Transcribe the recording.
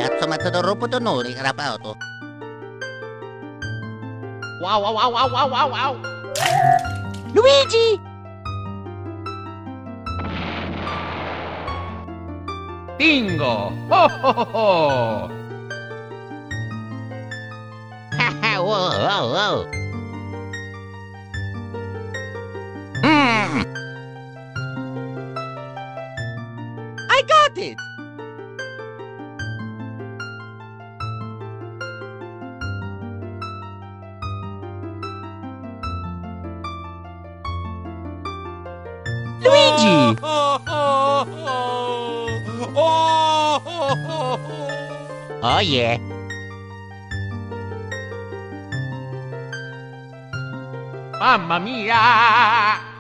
Cazzo, mazzato rotto noi, rapato. Wow, wow, wow, wow, wow, wow, wow. Luigi! Bingo! Oh, oh, oh, oh. Wow, wow, wow. I got it! Luigi! Oh, oh, oh, oh, oh, oh. Oh yeah. Mamma mia!